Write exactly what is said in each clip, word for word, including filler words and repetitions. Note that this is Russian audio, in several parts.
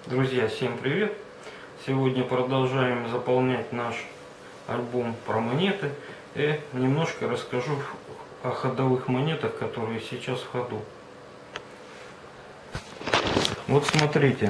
Друзья, всем привет! Сегодня продолжаем заполнять наш альбом про монеты и немножко расскажу о ходовых монетах, которые сейчас в ходу. Вот смотрите,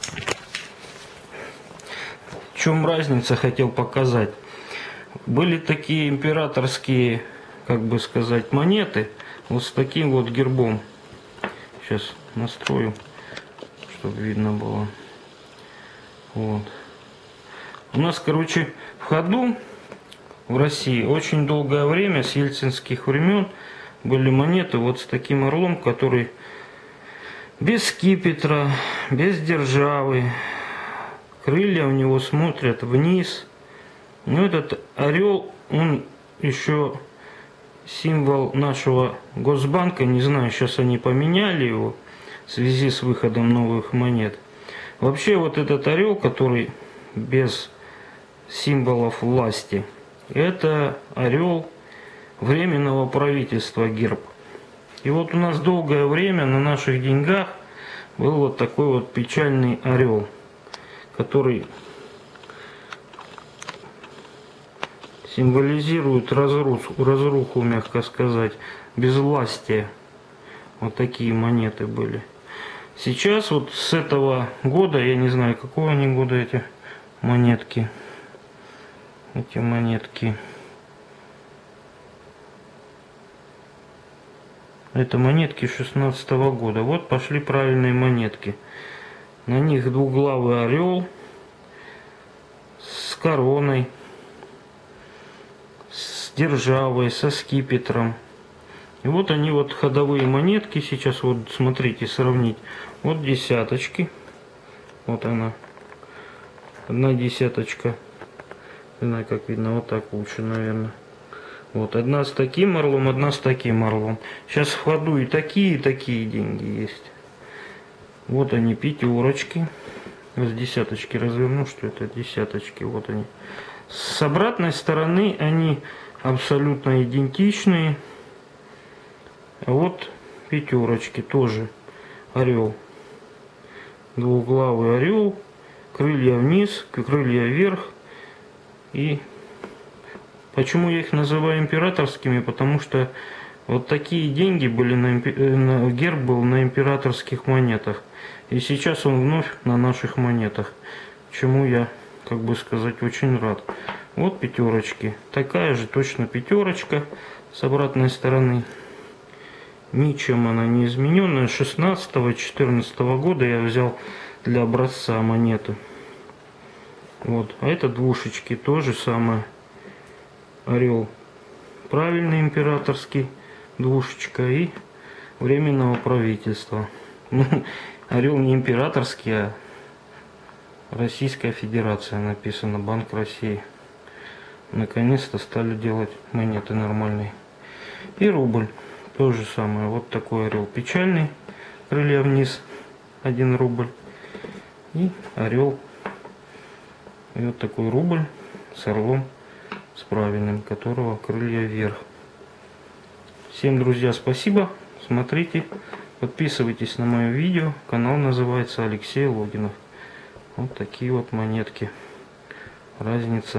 в чем разница, хотел показать. Были такие императорские, как бы сказать, монеты вот с таким вот гербом. Сейчас настрою, чтобы видно было. Вот. У нас, короче, в ходу в России очень долгое время, с ельцинских времен, были монеты вот с таким орлом, который без скипетра, без державы, крылья у него смотрят вниз. Но этот орел, он еще символ нашего Госбанка, не знаю, сейчас они поменяли его в связи с выходом новых монет. Вообще вот этот орел, который без символов власти, это орел временного правительства, герб. И вот у нас долгое время на наших деньгах был вот такой вот печальный орел, который символизирует разруху, разруху, мягко сказать, безвластие. Вот такие монеты были. Сейчас вот с этого года, я не знаю, какого они года эти монетки. Эти монетки. Это монетки шестнадцатого года. Вот пошли правильные монетки. На них двуглавый орел с короной, с державой, со скипетром. И вот они вот ходовые монетки. Сейчас вот смотрите, сравнить. Вот десяточки. Вот она. Одна десяточка. Не знаю, как видно, вот так лучше, наверное. Вот одна с таким орлом, одна с таким орлом. Сейчас в ходу и такие, и такие деньги есть. Вот они, пятерочки. С десяточки разверну, что это десяточки. Вот они. С обратной стороны они абсолютно идентичные. А вот пятерочки тоже. Орел. Двуглавый орел. Крылья вниз, крылья вверх. И почему я их называю императорскими? Потому что вот такие деньги были, на, на герб был на императорских монетах. И сейчас он вновь на наших монетах. Чему я, как бы сказать, очень рад. Вот пятерочки. Такая же точно пятерочка с обратной стороны. Ничем она не измененная. шестнадцатого-четырнадцатого года я взял для образца монету. Вот. А это двушечки. То же самое. Орел правильный императорский. Двушечка и временного правительства. Ну, орел не императорский, а Российская Федерация написано. Банк России. Наконец-то стали делать монеты нормальные. И рубль. То же самое. Вот такой орел печальный. Крылья вниз. Один рубль. И орел. И вот такой рубль с орлом, с правильным, которого крылья вверх. Всем, друзья, спасибо. Смотрите. Подписывайтесь на мое видео. Канал называется Алексей Логинов. Вот такие вот монетки. Разница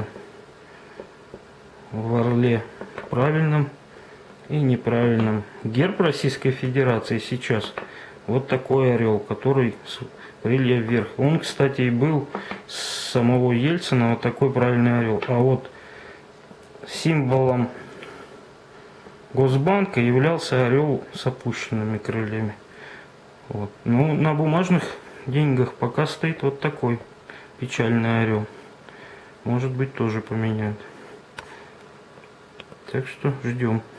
в орле правильном и неправильном. Герб Российской Федерации сейчас вот такой орел, который с крылья вверх. Он, кстати, и был с самого Ельцина вот такой правильный орел. А вот символом Госбанка являлся орел с опущенными крыльями. Вот. Ну, на бумажных деньгах пока стоит вот такой печальный орел. Может быть, тоже поменяют. Так что ждем.